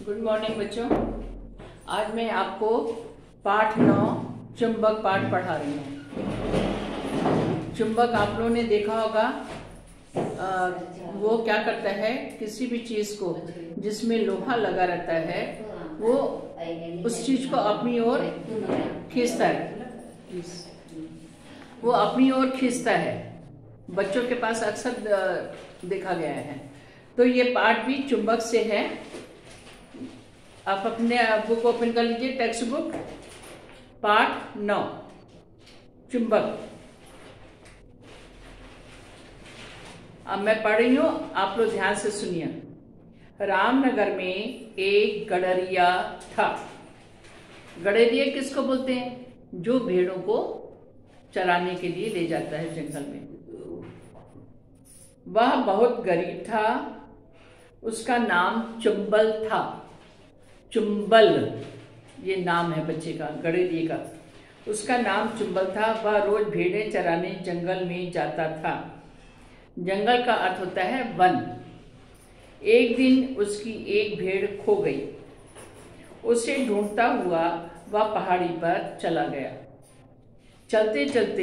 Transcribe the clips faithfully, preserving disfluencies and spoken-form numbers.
Good morning बच्चों। आज मैं आपको पाठ नौ चुंबक पाठ पढ़ा रही हूँ। चुंबक आप लोगों ने देखा होगा, आ, वो क्या करता है, किसी भी चीज को जिसमें लोहा लगा रहता है वो उस चीज को अपनी ओर खींचता है, वो अपनी ओर खींचता है। बच्चों के पास अक्सर देखा गया है। तो ये पाठ भी चुंबक से है। आप अपने बुक ओपन कर लीजिए, टेक्स्ट बुक, पाठ नौ, चुंबक। अब मैं पढ़ रही हूं, आप लोग ध्यान से सुनिए। रामनगर में एक गडरिया था। गडरिया किसको बोलते हैं? जो भेड़ों को चराने के लिए ले जाता है जंगल में। वह बहुत गरीब था। उसका नाम चुंबल था। चुंबल ये नाम है बच्चे का, गडरिये का। उसका नाम चुंबल था। वह रोज भेड़ें चराने जंगल में जाता था। जंगल का अर्थ होता है वन। एक दिन उसकी एक भेड़ खो गई। उसे ढूंढता हुआ वह पहाड़ी पर चला गया। चलते चलते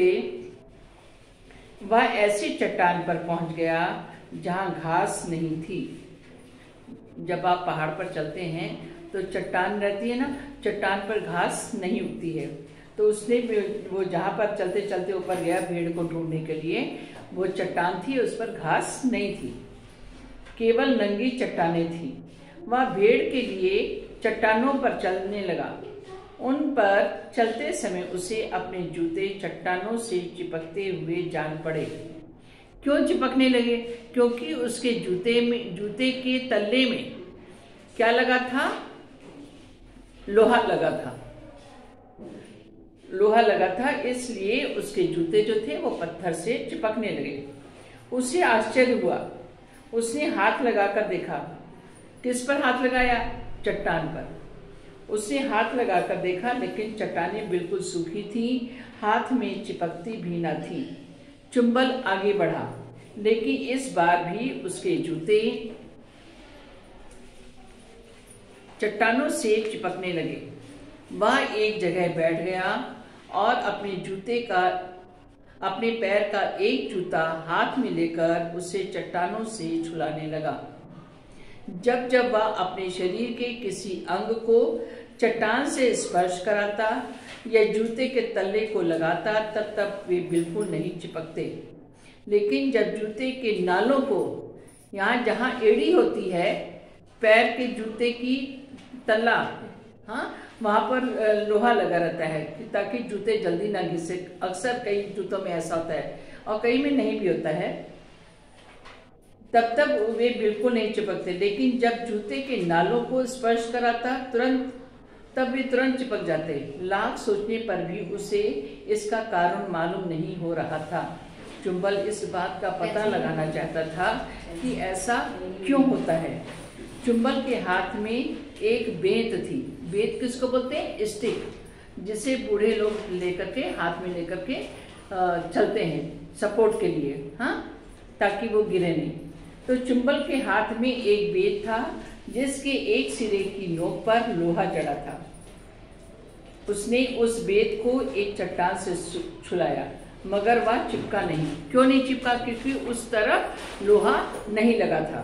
वह ऐसी चट्टान पर पहुंच गया जहां घास नहीं थी। जब आप पहाड़ पर चलते हैं तो चट्टान रहती है ना, चट्टान पर घास नहीं उगती है। तो उसने वो जहां पर चलते चलते ऊपर गया भेड़ को ढूंढने के लिए, वो चट्टान थी, उस पर घास नहीं थी, केवल नंगी चट्टानें थी। वह भेड़ के लिए चट्टानों पर चलने लगा। उन पर चलते समय उसे अपने जूते चट्टानों से चिपकते हुए जान पड़े। क्यों चिपकने लगे? क्योंकि उसके जूते में, जूते के तल्ले में क्या लगा था? लोहा लगा था। लोहा लगा था, इसलिए उसके जूते जो थे वो पत्थर से चिपकने लगे। उसे आश्चर्य हुआ। उसने हाथ लगाकर देखा। किस पर हाथ लगाया? चट्टान पर। उसने हाथ लगाकर देखा, लेकिन चट्टानें बिल्कुल सूखी थी, हाथ में चिपकती भी न थी। चुंबल आगे बढ़ा, लेकिन इस बार भी उसके जूते चट्टानों से चिपकने लगे। वह एक जगह बैठ गया और अपने जूते का अपने पैर का एक जूता हाथ में लेकर उसे चट्टानों से छुलाने लगा। जब जब वह अपने शरीर के किसी अंग को चट्टान से स्पर्श कराता या जूते के तल्ले को लगाता, तब तब वे बिल्कुल नहीं चिपकते। लेकिन जब जूते के नालों को, यहाँ जहाँ एड़ी होती है पैर के जूते की तल्ला, हाँ, वहां पर लोहा लगा रहता है ताकि जूते जल्दी ना घिसे। अक्सर कई जूतों में ऐसा होता है और कई में नहीं भी होता है। तब तक वे बिल्कुल नहीं चिपकते। लेकिन जब जूते के नालों को स्पर्श कराता तुरंत तब वे तुरंत चिपक जाते। लाख सोचने पर भी उसे इसका कारण मालूम नहीं हो रहा था। चुंबल इस बात का पता लगाना चाहता था कि ऐसा क्यों होता है। चुंबल के हाथ में एक बेंत थी। बेंत किसको बोलते हैं? स्टिक, जिसे बूढ़े लोग लेकर के हाथ में लेकर के चलते हैं सपोर्ट के लिए, हाँ, ताकि वो गिरे नहीं। तो चुंबल के हाथ में एक बेंत था जिसके एक सिरे की नोक पर लोहा जड़ा था। उसने उस बेंत को एक चट्टान से छुलाया, मगर वह चिपका नहीं। क्यों नहीं चिपका? क्योंकि उस तरफ लोहा नहीं लगा था।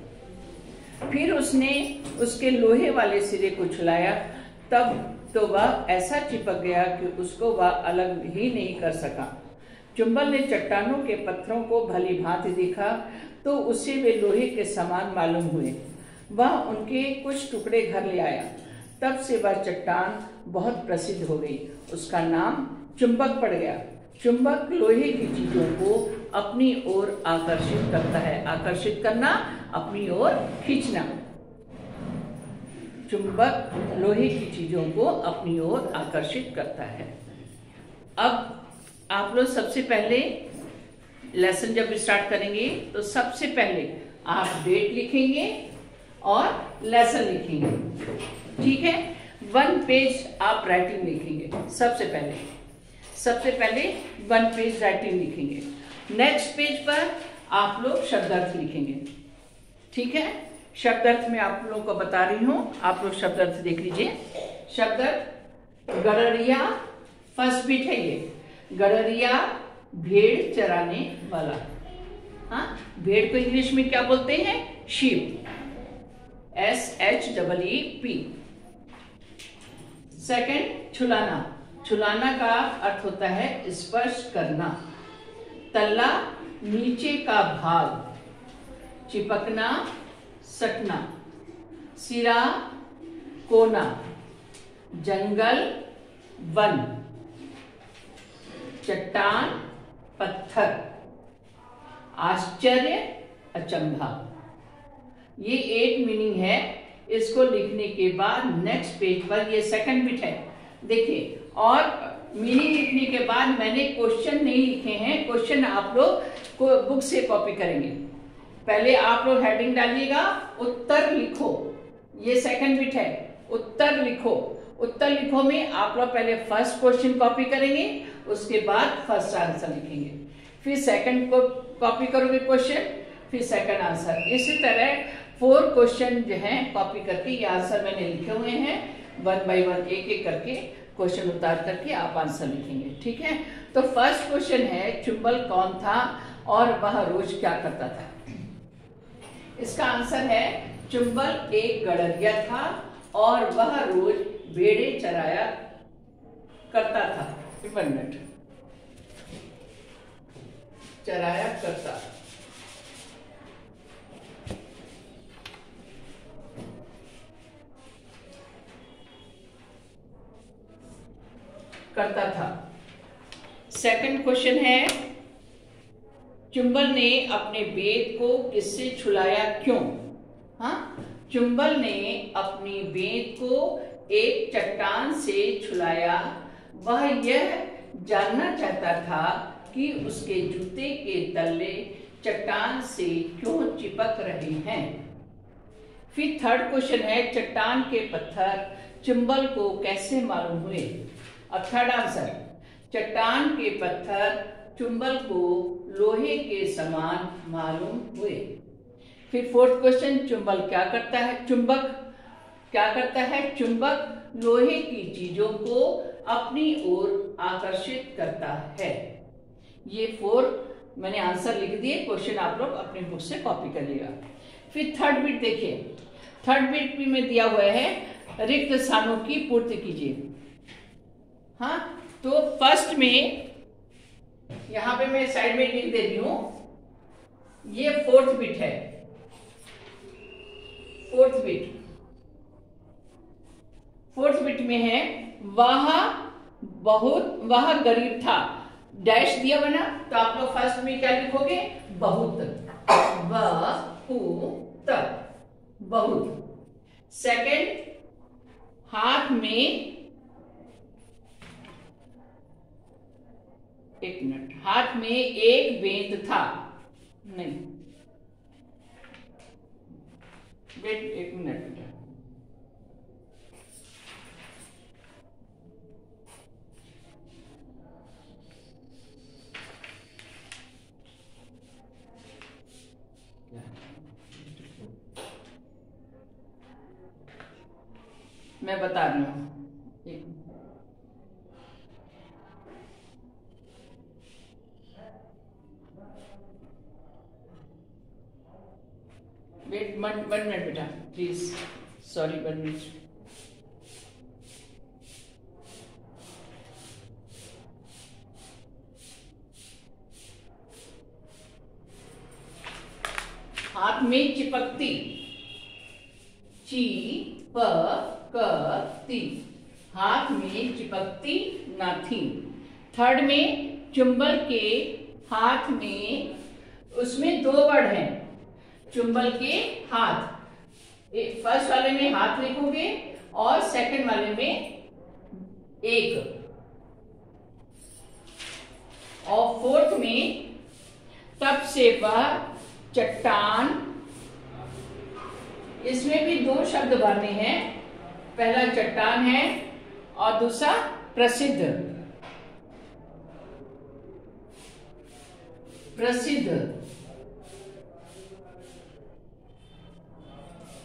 फिर उसने उसके लोहे वाले सिरे को छुलाया, तब तो वह ऐसा चिपक गया कि उसको वह अलग ही नहीं कर सका। चुंबल ने चट्टानों के पत्थरों को भली भांति देखा तो उसे वे लोहे के समान मालूम हुए। वह उनके कुछ टुकड़े घर ले आया। तब से वह चट्टान बहुत प्रसिद्ध हो गई। उसका नाम चुंबक पड़ गया। चुंबक लोहे की चीजों को अपनी ओर आकर्षित करता है। आकर्षित करना, अपनी ओर खींचना। चुंबक लोहे की चीजों को अपनी ओर आकर्षित करता है। अब आप लोग सबसे पहले लेसन जब स्टार्ट करेंगे तो सबसे पहले आप डेट लिखेंगे और लेसन लिखेंगे, ठीक है। वन पेज आप राइटिंग लिखेंगे। सबसे पहले सबसे पहले वन पेज राइटिंग लिखेंगे। नेक्स्ट पेज पर आप लोग शब्दार्थ लिखेंगे, ठीक है। शब्द अर्थ में आप लोगों को बता रही हूं, आप लोग शब्द अर्थ देख लीजिए। शब्द अर्थ गड़रिया, फर्स्ट बीट है ये। गड़रिया भेड़ चराने वाला। हाँ, भेड़ को इंग्लिश में क्या बोलते हैं? Sheep, S H double E P. Second, छुलाना। छुलाना का अर्थ होता है स्पर्श करना। तल्ला नीचे का भाग, चिपकना, सटना। सिरा कोना, जंगल, वन। चट्टान, पत्थर। आश्चर्य, अचंभा। ये एट मीनिंग है। इसको लिखने के बाद नेक्स्ट पेज पर, ये सेकंड बिट है, देखिए। और मीनिंग लिखने के बाद मैंने क्वेश्चन नहीं लिखे हैं, क्वेश्चन आप लोग को बुक से कॉपी करेंगे। पहले आप लोग हेडिंग डालिएगा, उत्तर लिखो। ये सेकंड बिट है, उत्तर लिखो। उत्तर लिखो में आप लोग पहले फर्स्ट क्वेश्चन कॉपी करेंगे, उसके बाद फर्स्ट आंसर लिखेंगे, फिर सेकंड को कॉपी करोगे क्वेश्चन, फिर सेकंड आंसर। इसी तरह फोर क्वेश्चन जो है कॉपी करके ये आंसर मैंने लिखे हुए हैं। वन बाय वन एक एक करके क्वेश्चन उतार करके आप आंसर लिखेंगे, ठीक है। तो फर्स्ट क्वेश्चन है, चुंबल कौन था और वह रोज क्या करता था? इसका आंसर है, चुंबल एक गड़रिया था और वह रोज भेड़े चराया करता था। वन मिनट, चराया करता। करता था। सेकंड क्वेश्चन है, चुंबल ने अपने बेद को किससे छुलाया, क्यों? हाँ, चुंबल ने अपनी बेद को एक चट्टान से छुलाया। वह यह जानना चाहता था कि उसके जूते के तले चट्टान से क्यों चिपक रहे हैं। फिर थर्ड क्वेश्चन है, चट्टान के पत्थर चुंबल को कैसे मालूम हुए? अब थर्ड आंसर, चट्टान के पत्थर चुंबल को लोहे के समान मालूम हुए। फिर फोर्थ क्वेश्चन, चुंबल क्या करता है? चुंबक क्या करता है? चुंबक लोहे की चीजों को अपनी ओर आकर्षित करता है। ये फोर मैंने आंसर लिख दिए, क्वेश्चन आप लोग अपनी बुक से कॉपी करिएगा। फिर थर्ड बिट देखिए, थर्ड बिट भी में दिया हुआ है, रिक्त स्थानों की पूर्ति कीजिए। हाँ, तो फर्स्ट में यहां पे मैं साइड में लिख दे रही हूं, ये फोर्थ बिट है। फोर्थ बिट फोर्थ बिट में है, वह बहुत वह गरीब था। डैश दिया बना, तो आप लोग फर्स्ट में क्या लिखोगे? बहुत। बहुत, बहुत। सेकंड, हाथ में, एक मिनट, हाथ में एक बेंत था। नहीं, वेट एक मिनट बेटा। मैं बता रही हूँ, वेट वन वन मिनट बेटा प्लीज, सॉरी वन मिनट। हाथ में चिपकती, चिपकती, हाथ में चिपकती ना थी। थर्ड में, चुंबल के हाथ में, उसमें दो वर्ड हैं, चुंबल के हाथ। फर्स्ट वाले में हाथ लिखोगे और सेकंड वाले में एक, और फोर्थ में, तब से वह चट्टान, इसमें भी दो शब्द बने हैं, पहला चट्टान है और दूसरा प्रसिद्ध। प्रसिद्ध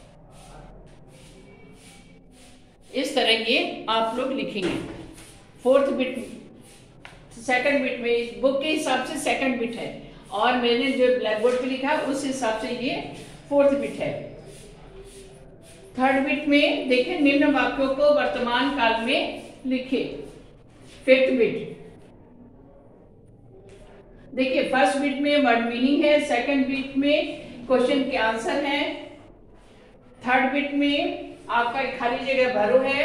इस तरह ये आप लोग लिखेंगे। फोर्थ बिट, सेकंड बिट में बुक के हिसाब से सेकंड बिट है और मैंने जो ब्लैक बोर्ड पे लिखा है उस हिसाब से ये फोर्थ बिट है। थर्ड बिट में देखिए निम्न वाक्यों को वर्तमान काल में लिखे। फिफ्थ बिट देखिए, फर्स्ट बिट में वर्ड मीनिंग है, सेकंड बिट में क्वेश्चन के आंसर है, थर्ड बिट में आपका खाली जगह भरो है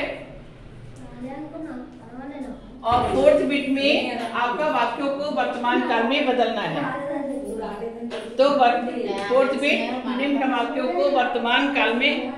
और फोर्थ बिट में आपका वाक्यों को वर्तमान काल में बदलना है। तो फोर्थ बिट निम्न वाक्यों को वर्तमान काल में,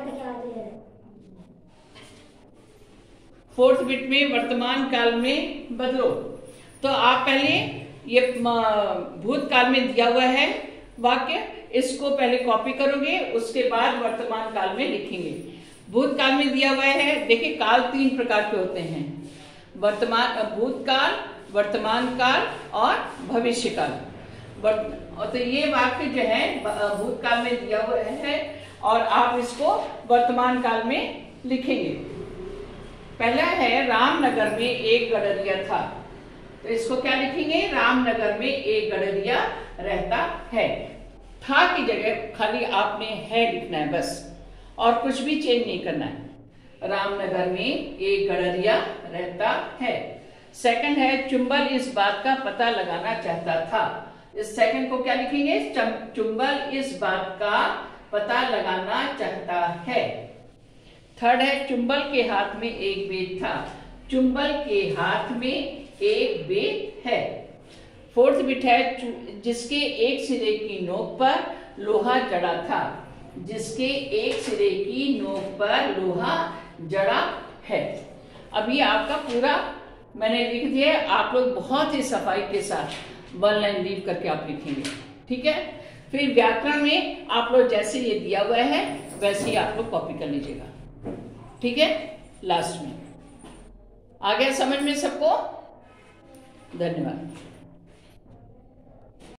फोर्थ बिट में वर्तमान काल में बदलो। तो आप पहले ये भूतकाल में दिया हुआ है वाक्य, इसको पहले कॉपी करोगे, उसके बाद वर्तमान काल में लिखेंगे। भूतकाल में दिया हुआ है, देखिए काल तीन प्रकार के होते हैं, वर्तमान, भूतकाल, वर्तमान काल और भविष्य काल। तो ये वाक्य जो है भूतकाल में दिया हुआ है और आप इसको वर्तमान काल में लिखेंगे। पहला है रामनगर में एक गडरिया था, तो इसको क्या लिखेंगे, रामनगर में एक गडरिया रहता है। था की जगह खाली आपने है लिखना है बस, और कुछ भी चेंज नहीं करना है। रामनगर में एक गडरिया रहता है। सेकंड है चुंबल इस बात का पता लगाना चाहता था, इस सेकंड को क्या लिखेंगे, चुंबल इस बात का पता लगाना चाहता है। थर्ड है चुंबल के हाथ में एक बेट था, चुंबल के हाथ में एक बेट है। फोर्थ बिट है जिसके एक सिरे की नोक पर लोहा जड़ा था, जिसके एक सिरे की नोक पर लोहा जड़ा है। अभी आपका पूरा मैंने लिख दिया है, आप लोग बहुत ही सफाई के साथ वन लाइन लीव करके आप लिखेंगे, ठीक है। फिर व्याकरण में आप लोग जैसे ये दिया हुआ है वैसे ही आप लोग कॉपी कर लीजिएगा, ठीक है। लास्ट में आ गया समझ में सबको, धन्यवाद।